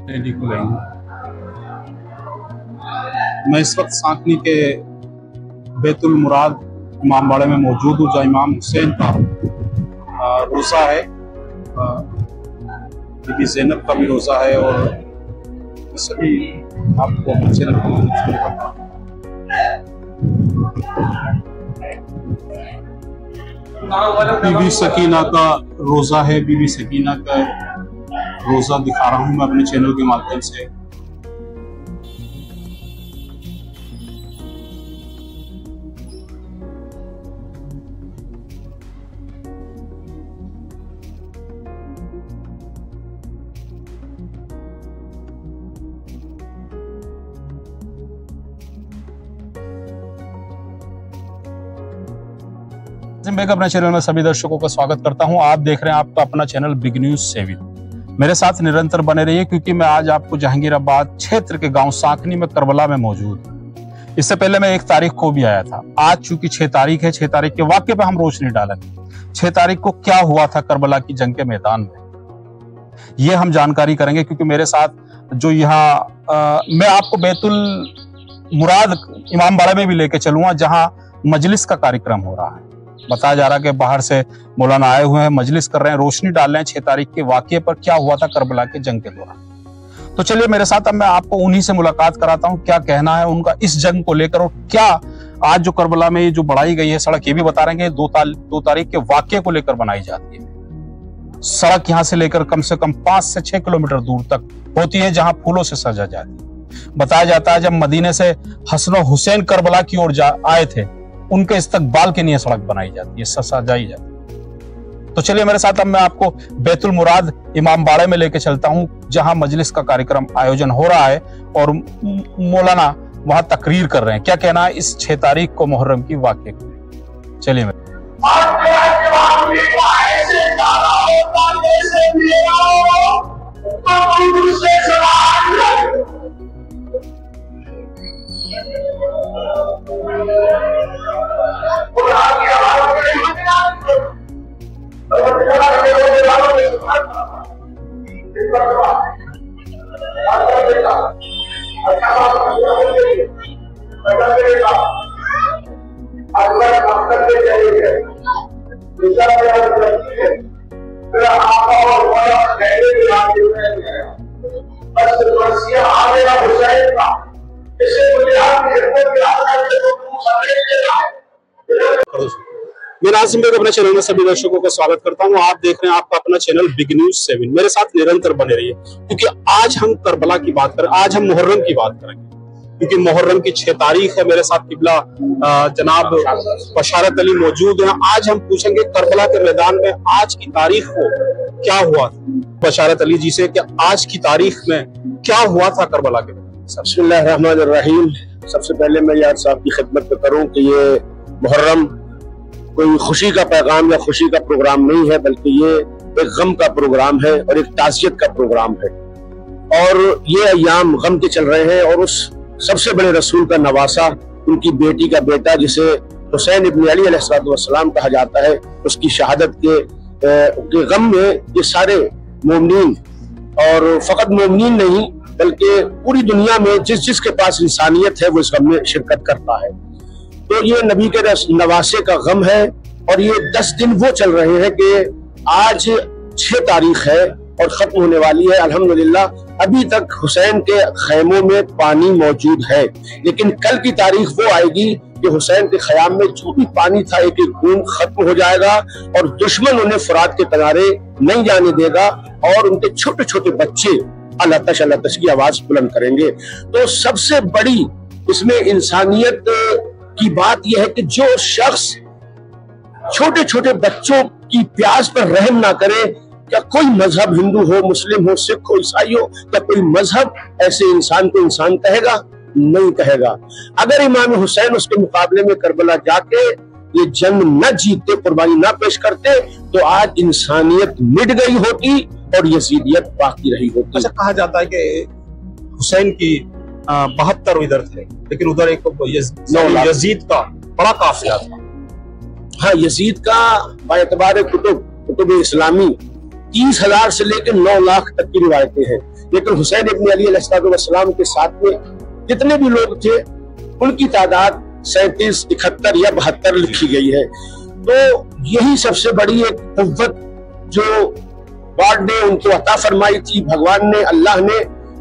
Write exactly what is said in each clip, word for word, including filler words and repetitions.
मैं इस वक्त सांकनी के बैतुल मुराद इमामबाड़े में मौजूद हूँ, जहाँ इमाम हुसैन का रोज़ा है, बीबी ज़ैनब का भी रोज़ा है। और सभी आपको अपने चैनल पर बीबी सकीना का रोज़ा है। बीबी सकीना का रोज़ा दिखा रहा हूँ मैं अपने चैनल के माध्यम से। मैं अपने चैनल में सभी दर्शकों का स्वागत करता हूं। आप देख रहे हैं आपका अपना चैनल बिग न्यूज सेवन। मेरे साथ निरंतर बने रहिए, क्योंकि मैं आज आपको जहांगीराबाद क्षेत्र के गांव सांकनी में करबला में मौजूद हूं। इससे पहले मैं एक तारीख को भी आया था। आज चूंकि छह तारीख है, छह तारीख के वाक्य पे हम रोशनी डालेंगे। छह तारीख को क्या हुआ था करबला की जंग के मैदान में, ये हम जानकारी करेंगे। क्योंकि मेरे साथ जो यहाँ मैं आपको बैतुल मुराद इमामबाड़ा में भी लेके चलूंगा, जहां मजलिस का कार्यक्रम हो रहा है। बताया जा रहा है कि बाहर से मौलाना आए हुए हैं, मजलिस कर रहे हैं, रोशनी डाल रहे हैं छह तारीख के वाकये पर, क्या हुआ था करबला के जंग के दौरान। तो चलिए मेरे साथ, अब मैं आपको उन्हीं से मुलाकात कराता हूं, क्या कहना है उनका इस जंग को लेकर, और क्या आज जो करबला में जो बढ़ाई गई है सड़क, ये भी बता रहे हैं दो, ताल, दो तारीख के वाकये को लेकर बनाई जाती है। सड़क यहां से लेकर कम से कम पांच से छह किलोमीटर दूर तक होती है, जहां फूलों से सजा जाती है। बताया जाता है जब मदीने से हसन हुसैन करबला की ओर आए थे, उनके इस्तकबाल के लिए सड़क बनाई जाती है, सजाई जाती है। तो चलिए मेरे साथ, अब मैं आपको बैतुल मुराद इमामबाड़े में लेके चलता हूं, जहां मजलिस का कार्यक्रम आयोजन हो रहा है और मौलाना वहां तकरीर कर रहे हैं। क्या कहना है इस छह तारीख को मुहर्रम की वाकये को। चलिए मैं मैं नाज़िम बेग अपने चैनल में सभी दर्शकों का स्वागत करता हूं। आप देख रहे हैं आपका अपना चैनल बिग न्यूज सेवन। मेरे साथ निरंतर बने रहिए, क्योंकि आज हम करबला की बात करें, आज हम मुहर्रम की बात करेंगे। क्योंकि मुहर्रम की छह तारीख है। मेरे साथ किबला जनाब बशारत अली मौजूद हैं। आज हम पूछेंगे करबला के मैदान में आज की तारीख को क्या हुआ था, बशारत अली जी से, कि आज की तारीख में क्या हुआ था करबला के मैदान। बिस्मिल्लाहिर्रहमानिर्रहीम। सबसे पहले मैं यार साहब की खिदमत में करूं कि ये मुहर्रम कोई खुशी का पैगाम या खुशी का प्रोग्राम नहीं है, बल्कि ये एक गम का प्रोग्राम है और एक ताज़ियत का प्रोग्राम है। और ये अय्याम गम के चल रहे हैं, और उस सबसे बड़े रसूल का नवासा, उनकी बेटी का बेटा, जिसे हुसैन इब्न अली अलैहिस्सलाम कहा जाता है, उसकी शहादत के, के गम में ये सारे मोमिनीन, और फकत मोमिनीन नहीं बल्कि पूरी दुनिया में जिस जिसके पास इंसानियत है वो इस गम में शिरकत करता है। तो ये नबी के नवासे का गम है। और ये दस दिन वो चल रहे हैं कि आज छह तारीख है और खत्म होने वाली है। अल्हम्दुलिल्लाह अभी तक हुसैन के खैमों में पानी मौजूद है, लेकिन कल की तारीख वो आएगी कि हुसैन के ख़याम में जो भी पानी था एक एक बूंद खत्म हो जाएगा, और दुश्मन उन्हें फुरात के किनारे नहीं जाने देगा, और उनके छोटे छोटे बच्चे अल्लाह तश अल्लाह तश की आवाज बुलंद करेंगे। तो सबसे बड़ी इसमें इंसानियत की बात यह है कि जो शख्स छोटे छोटे बच्चों की प्यास पर रहम ना करे, क्या कोई मजहब, हिंदू हो, मुस्लिम हो, सिख हो, ईसाई हो, क्या कोई मजहब ऐसे इंसान को इंसान कहेगा? नहीं कहेगा। अगर इमाम हुसैन उसके मुकाबले में करबला जाके ये जंग न जीतते, कुर्बानी न पेश करते, तो आज इंसानियत मिट गई होती और यजीदियत बाकी रही होती। अच्छा, कहा जाता है कि हुसैन की बहत्तर इधर थे, लेकिन उधर एक यजीद का बड़ा काफिला था। हाँ, यजीद का बाएतबार कुतुब कुतुब इस्लामी तीस हजार से लेकर नौ लाख तक की रिवायतें हैं। लेकिन हुसैन इब्न अली अलैहिस्सलाम के साथ में जितने भी लोग थे उनकी तादाद सैंतीस, इकहत्तर या बहत्तर लिखी गई है। तो यही सबसे बड़ी एक कुव्वत जो गॉड ने उनको अता फरमाई थी, भगवान ने, अल्लाह ने,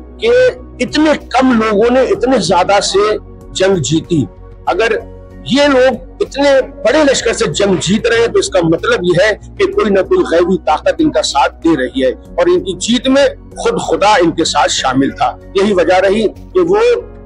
कि इतने कम लोगों ने इतने ज्यादा से जंग जीती। अगर ये लोग इतने बड़े लश्कर से जंग जीत रहे हैं तो इसका मतलब यह है कि कोई ना कोई गैबी ताकत इनका साथ दे रही है और इनकी जीत में खुद खुदा इनके साथ शामिल था। यही वजह रही कि वो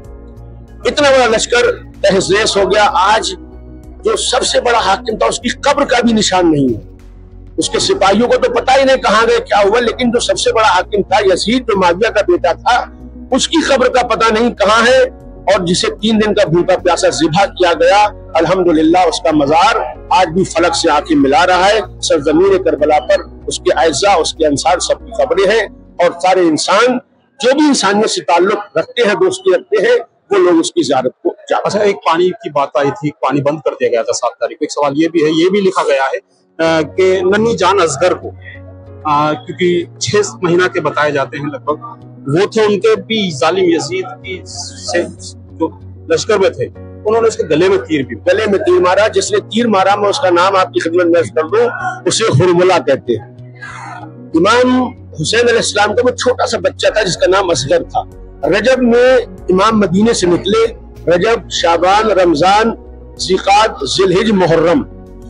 इतना बड़ा लश्कर तहस हो गया। आज जो सबसे बड़ा हाकिम था उसकी कब्र का भी निशान नहीं है। उसके सिपाहियों को तो पता ही नहीं कहां गए, क्या हुआ, लेकिन जो सबसे बड़ा हाकिम था यजीद जो मुआविया का बेटा था, उसकी कब्र का पता नहीं कहां है। और जिसे तीन दिन का भूखा प्यासा ज़िबा किया गया, अल्हम्दुलिल्लाह उसका मजार आज भी फलक से आंखें मिला रहा है। सरजमीन करबला पर उसके अज़ा, उसके अंसार सबकी खबरें हैं और सारे इंसान जो भी इंसानियत से ताल्लुक रखते हैं, दोस्ती रखते हैं, वो लोग उसकी ज़ियारत को जाते हैं। अच्छा, एक पानी की बात आई थी, पानी बंद कर दिया गया था सात तारीख को। एक सवाल ये भी है, ये भी लिखा गया है कि नन्ही जान असगर को, आ, क्योंकि छह महीना के बताए जाते हैं लगभग, वो थे उनके भी जालिम यजीद की से जो लश्कर में थे, उन्होंने उसके गले में तीर भी गले में तीर मारा। जिसने तीर मारा, मैं उसका नाम आपकी खिदमत में अर्ज कर दूं, उसे हुरमुला कहते हैं। इमाम हुसैन अलैहिस्सलाम का वो छोटा सा बच्चा था जिसका नाम असगर था। रजब में इमाम मदीने से निकले, रजब, शाबान, रमजान, ज़िक़ात, ज़िलहिज, मुहर्रम।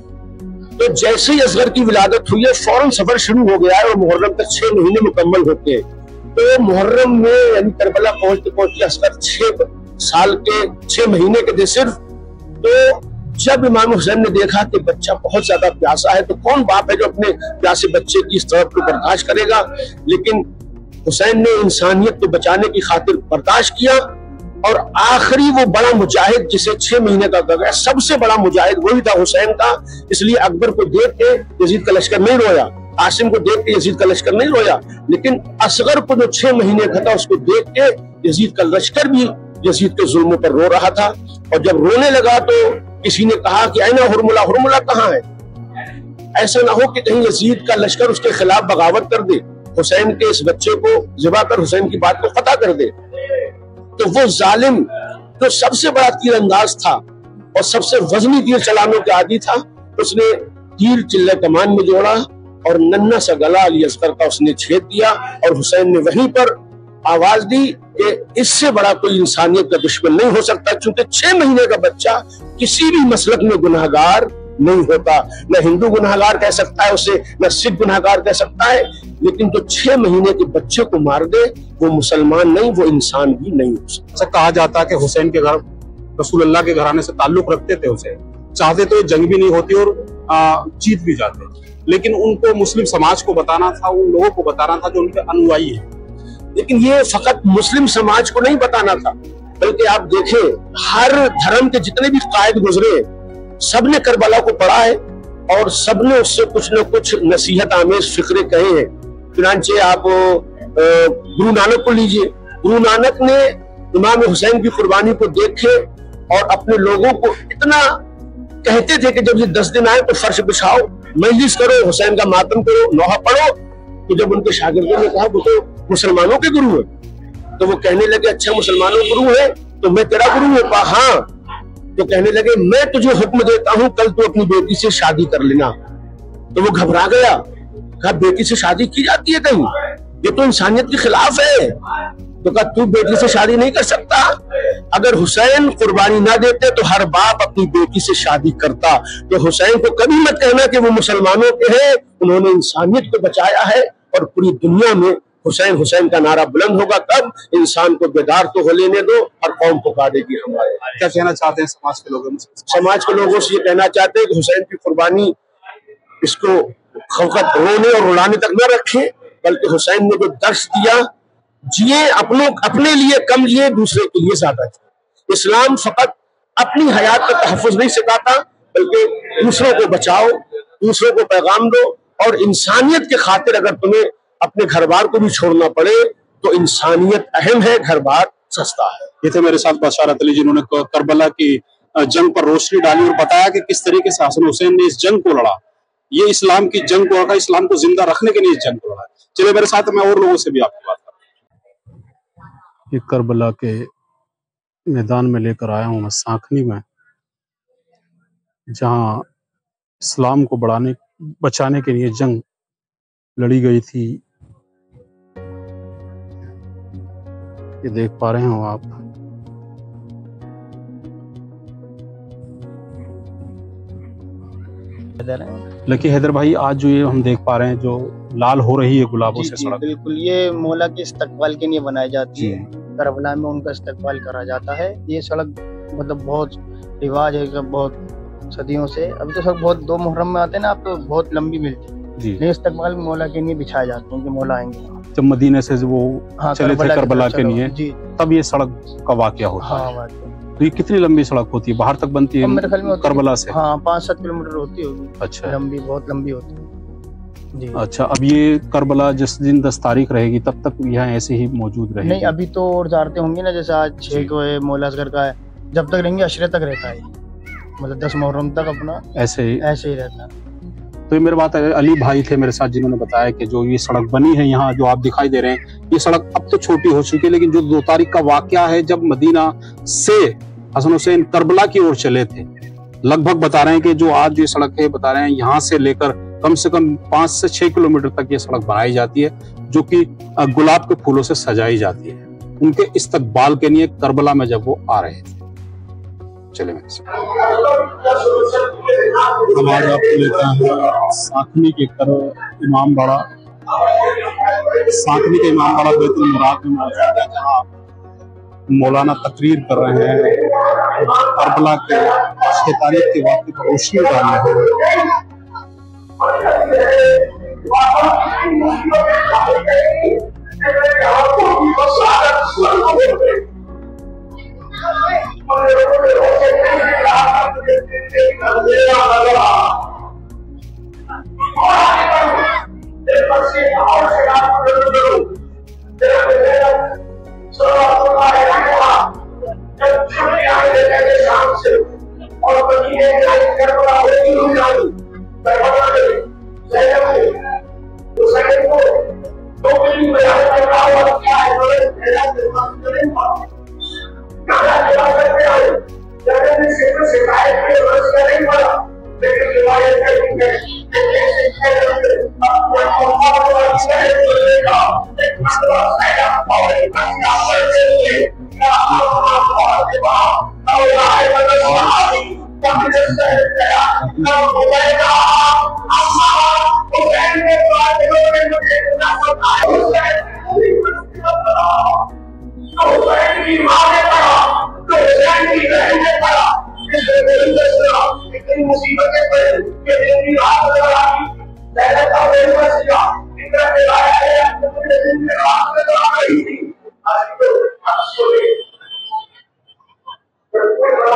तो जैसे ही असगर की विलादत हुई है फौरन सफर शुरू हो गया है और मुहर्रम तक छह महीने मुकम्मल होते हैं। तो मुहर्रम में यानी करबला पहुंचते पहुंचते असगर छह साल के छह महीने के थे सिर्फ। तो जब इमाम हुसैन ने देखा कि बच्चा बहुत ज्यादा प्यासा है, तो कौन बाप है जो अपने प्यासे बच्चे की इस तरह को बर्दाश्त करेगा। लेकिन हुसैन ने इंसानियत को बचाने की खातिर बर्दाश्त किया और आखिरी वो बड़ा मुजाहिद जिसे छह महीने का गया, सबसे बड़ा मुजाहिद वही था, हुसैन था। इसलिए अकबर को देख के यजीद का लश्कर नहीं रोया, आसिम को देख के यजीद का लश्कर नहीं रोया, लेकिन असगर को जो छह महीने का था उसको देख के यजीद का लश्कर भी यजीद के जुल्मों पर रो रहा था। और जब रोने लगा तो किसी ने कहा कि ऐना हुरमुला, हुरमुला कहाँ है। ऐसा ना हो कि कहीं यजीद का लश्कर उसके खिलाफ बगावत कर दे, हुसैन के इस बच्चे को ज़िबा कर हुसैन की बात को खता कर दे। तो वो जालिम जो सबसे बड़ा तीरंदाज था और सबसे वजनी तीर चलाने का आदी था, उसने तीर चिल्ले कमान में जोड़ा और नन्ना सा गला अली असगर का उसने छेद दिया। और हुसैन ने वहीं पर आवाज दी कि इससे बड़ा कोई इंसानियत का दुश्मन नहीं हो सकता, क्योंकि छह महीने का बच्चा किसी भी मसलक में गुनाहगार नहीं होता। न हिंदू गुनाहगार कह सकता है उसे, न सिख गुनाहगार कह सकता है, लेकिन जो छह महीने के बच्चे को मार दे वो मुसलमान नहीं, वो इंसान भी नहीं हो सकता। ऐसा कहा जाता है कि हुसैन के घर रसूलुल्लाह के घराने से ताल्लुक रखते थे, हुसैन चाहते तो जंग भी नहीं होती और आ, जीत भी जाते, लेकिन उनको मुस्लिम समाज को बताना था, उन लोगों को बताना था जो उनके अनुयायी है। लेकिन ये फकत मुस्लिम समाज को नहीं बताना था, बल्कि आप देखें हर धर्म के जितने भी कायद गुजरे सबने करबला को पढ़ा है और सबने उससे कुछ न कुछ नसीहत आमेज फिक्रे कहे हैं। चुनांचे आप गुरु नानक को लीजिए, गुरु नानक ने इमाम हुसैन की कुर्बानी को देखे और अपने लोगों को इतना कहते थे कि जब ये दस दिन आए तो फर्श बिछाओ, मजलिस करो, हुसैन का मातम करो, नौहा पढ़ो। तो जब उनके शागिर्दों ने कहा वो तो मुसलमानों के गुरु है, तो वो कहने लगे अच्छा मुसलमानों के गुरु है तो मैं तेरा गुरु हूँ। कहा हाँ। तो कहने लगे मैं तुझे हुक्म देता हूँ कल तू अपनी बेटी से शादी कर लेना। तो वो घबरा गया, कहा बेटी से शादी की जाती है कहीं, ये तो इंसानियत के खिलाफ है। तो कहा तू बेटी से शादी नहीं कर सकता। अगर हुसैन कुर्बानी ना देते तो हर बाप अपनी बेटी से शादी करता। तो हुसैन को कभी मत कहना कि वो मुसलमानों के हैं, उन्होंने इंसानियत को बचाया है और पूरी दुनिया में हुसैन हुसैन का नारा बुलंद होगा। तब इंसान को बेदार तो हो लेने दो, हर कौम को काटेगी हमारे। क्या कहना चाहते हैं समाज के लोगों से? समाज के लोगों से ये कहना चाहते हैं कि हुसैन की कुर्बानी इसको खौफत रोने और रुलाने तक न रखे, बल्कि हुसैन ने जो दर्श दिया, जिए अपनों अपने लिए कम जिए, दूसरे के लिए ज्यादा जिए। इस्लाम फकत अपनी हयात का तहफ़्फ़ुज़ नहीं सिखाता, बल्कि दूसरों को बचाओ, दूसरों को पैगाम दो। और इंसानियत के खातिर अगर तुम्हें अपने घर बार को भी छोड़ना पड़े तो इंसानियत अहम है, घर बार सस्ता है। ये थे मेरे साथ बशारत अली, जिन्होंने करबला की जंग पर रोशनी डाली और बताया कि किस तरीके से हसन हुसैन ने इस जंग को लड़ा ये इस्लाम की जंग को रखा, इस्लाम को जिंदा रखने के लिए जंग को रखा। चलिए मेरे साथ, मैं और लोगों से भी आपकी बात करता हूँ। ये करबला के मैदान में लेकर आया हूँ मैं, सांखनी में, जहाँ इस्लाम को बढ़ाने बचाने के लिए जंग लड़ी गई थी। ये देख पा रहे हो आप। लकी हैदर भाई, आज जो ये हम देख पा रहे हैं, जो लाल हो रही है गुलाबों से सड़क, बिल्कुल ये मौला के इस्तकबाल के लिए बनाई जाती है। करबला में उनका इस्तकबाल करा जाता है। ये सड़क मतलब बहुत रिवाज है, सब बहुत सदियों से। अभी तो सब बहुत दो मुहर्रम में आते हैं ना, आप तो बहुत लंबी मिलती है। ये इस्तकबाल मौला के लिए बिछाए जाते हैं कि मौला आएंगे। जब मदीने से वो हाँ, चले थे करबला के लिए, तब ये सड़क का वाकया होता है। हाँ, तो ये कितनी लंबी सड़क होती है? बाहर तक बनती है मेरे ख्याल में करबला से? हाँ, पाँच सात किलोमीटर होती होगी। अच्छा, लंबी, बहुत लंबी होती है जी। अच्छा, अब ये करबला जिस दिन दस तारीख रहेगी, तब तक यहाँ ऐसे ही मौजूद रहेगी? नहीं, अभी तो और जारते होंगे ना, जैसे आज छह को है, मौला असगर का है, जब तक रहेंगे अशरे तक रहता है, मतलब दस मुहर्रम तक अपना ऐसे ही ऐसे ही रहता है। तो ये मेरे बात है, अली भाई थे मेरे साथ, जिन्होंने बताया कि जो ये सड़क बनी है यहाँ, जो आप दिखाई दे रहे हैं, ये सड़क अब तो छोटी हो चुकी है, लेकिन जो दो तारीख का वाकया है, जब मदीना से हसन हुसैन करबला की ओर चले थे, लगभग बता रहे हैं कि जो आज ये सड़क है, बता रहे हैं यहाँ से लेकर कम से कम पांच से छह किलोमीटर तक ये सड़क बनाई जाती है, जो कि गुलाब के फूलों से सजाई जाती है उनके इस्तकबाल के लिए करबला में जब वो आ रहे थे। चले मैं हम आज आपको लेते हैं सांखनी के कर इमाम बाड़ा, सांखनी के इमाम बाड़ा बैतुल मुराद में मौजूद है, जहाँ मौलाना तकरीर कर रहे हैं, करबला के छह तारीख के वाक़े पर रोशनी डाल रहे हैं।